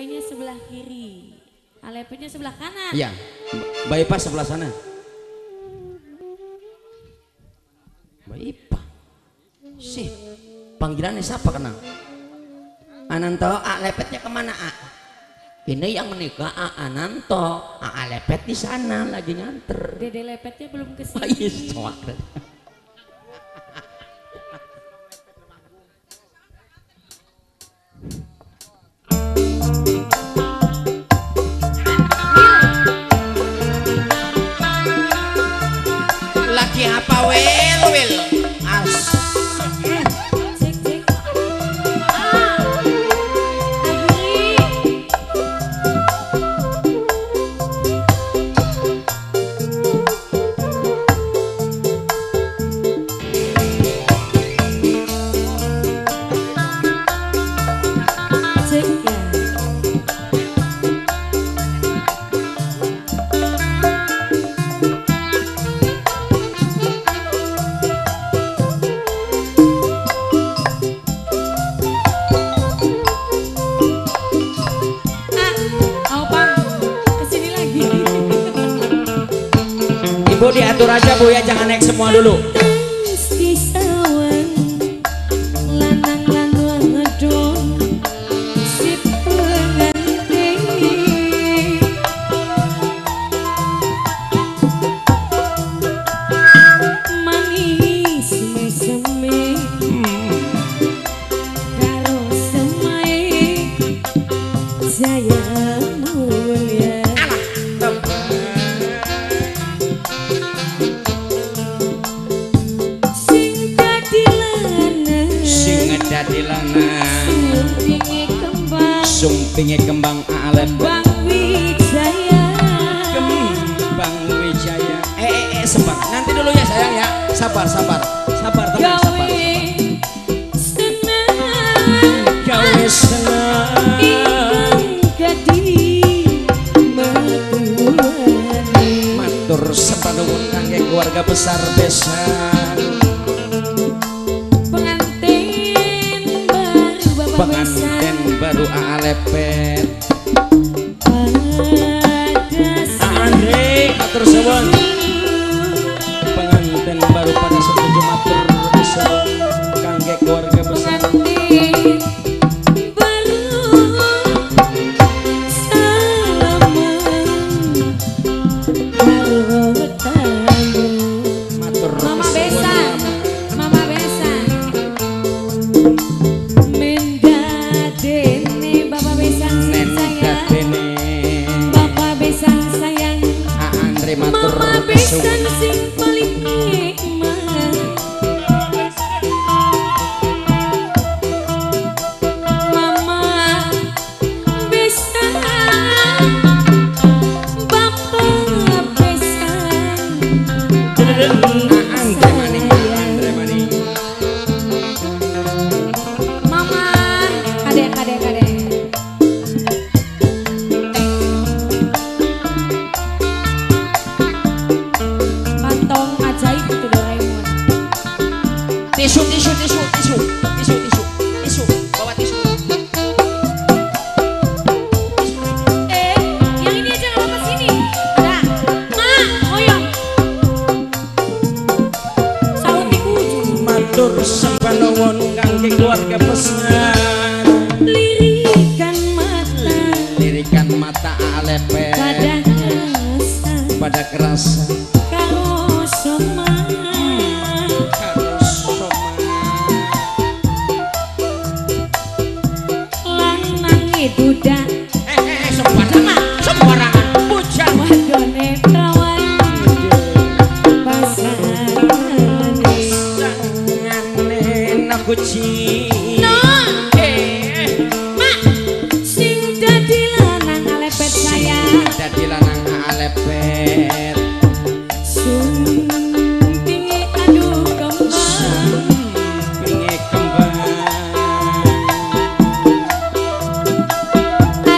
Sungainya sebelah kiri, Alepetnya sebelah kanan. Iya, bypass sebelah sana. Mbak Ipa, sih panggilannya siapa kenal? Ananto, Alepetnya kemana? Ini yang menikah Ananto, Alepet di sana lagi nganter. Dede Lepetnya belum kesini. Lagi apa Wil? Bu diatur aja Bu ya, jangan naik semua dulu. Sumpinge kembang Alepet Kembang Wijaya. Sabar, nanti dulu ya sayang ya. Sabar tenang, sabar. Gawe senang matur sepanuhun kangge keluarga besar besan. Pengantin baru Alepet Andre matur suwun. Pengantin baru pada setuju matur suwun kangge keluarga besar. Tisu, bawa tisu. Yang ini aja nggak apa-apa sini. Ada, ngoyong. Sahut di ujung. Matur sepanuwun kangge keluarga pesan. Lirikan mata Alepet pada kerasa. Karo soma. Duda sembarangan bujang wadone prawan pasangane aku cinta mak sing dadi lanang Alepet sayang dadi lanang Alepet sumpinge aduh kembang pinge kembang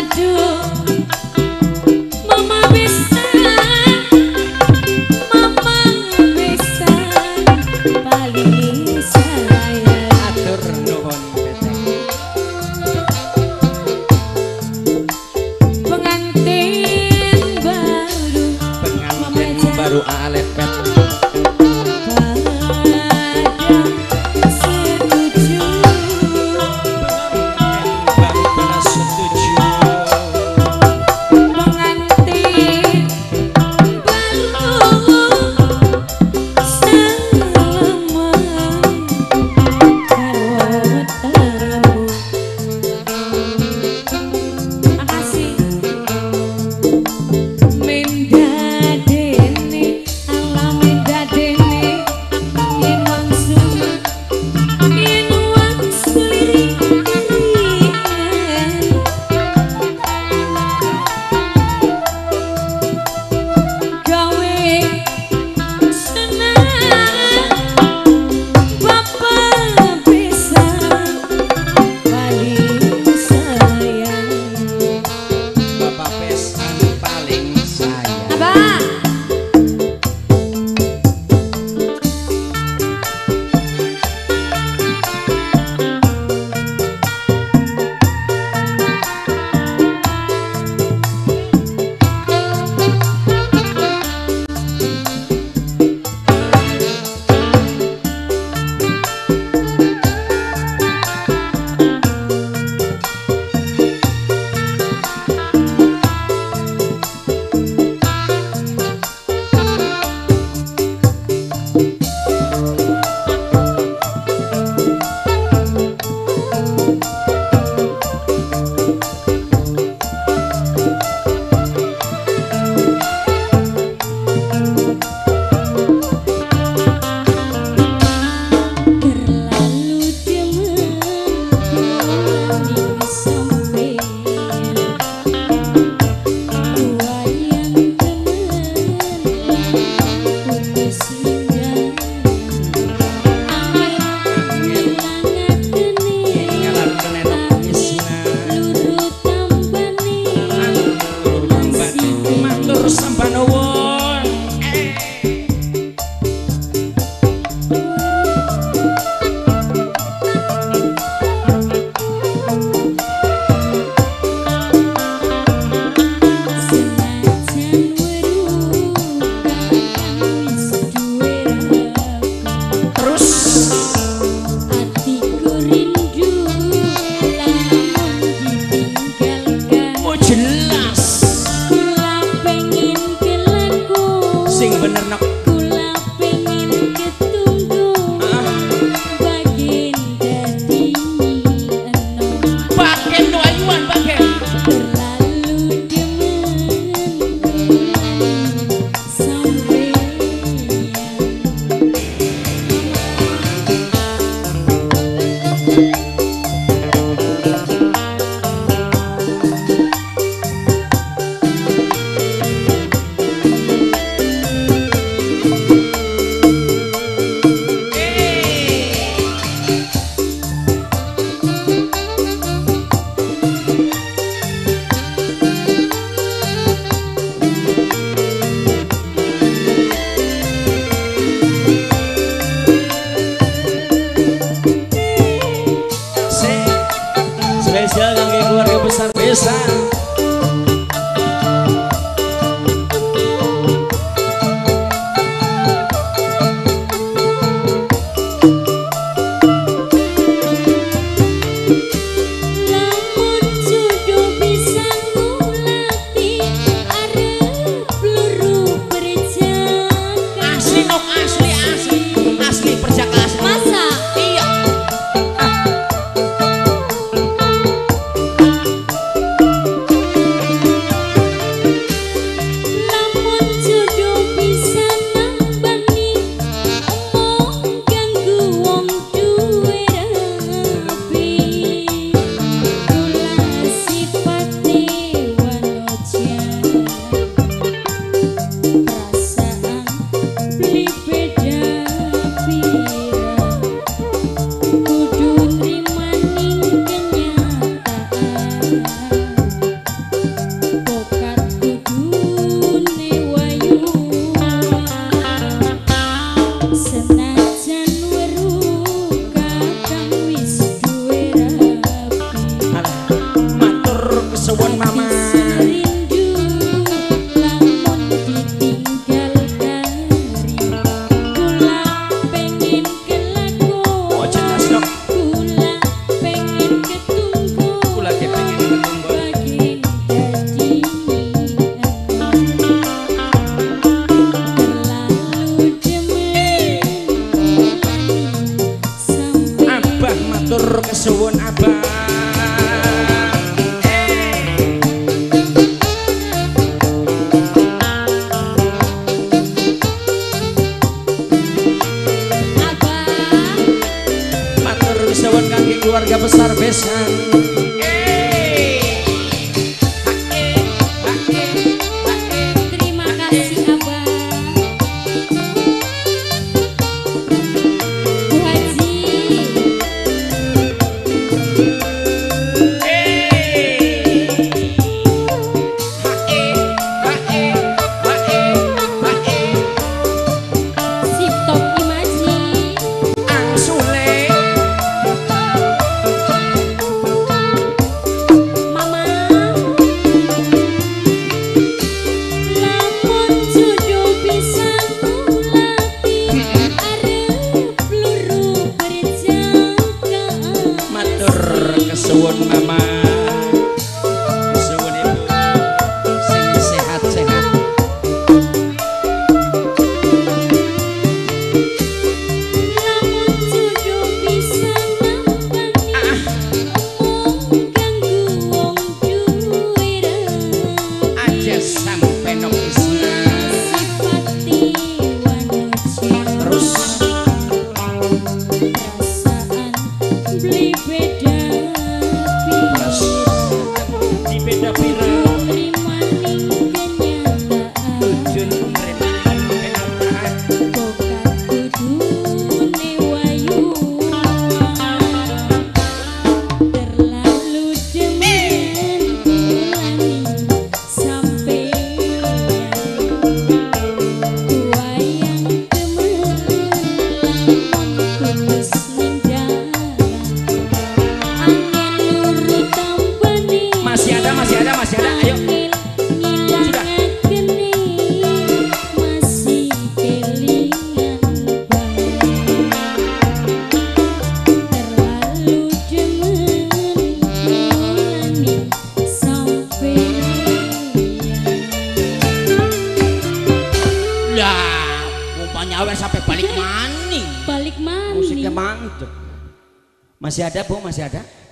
Suwun abang. Matur suwun kangge keluarga besar besan. Terima kasih abang. Bu Haji. Suwun mama, suwun ibu, sing sehat-sehat. Lamun jodoh bisa nambani, ganggu wong duwe rapi. Aja sampe nokisna. Sifati wanuja. Terus Perasaan beli beda. di beda pira. Rimaning kenyataan. Tujuan pemerintahan kenyataan. Bokat kudune wayu. Terlalu demen kulani sampeyan. Wayang gemelang kudus ning dalan. Angin nurut tambani. Masih ada. Ayo. Masih kelingan terlalu demen kulani sampeyan. Lah, rupanya awet sampai balik maning. Balik maning. Musiknya mantep. Masih ada Bu, masih ada?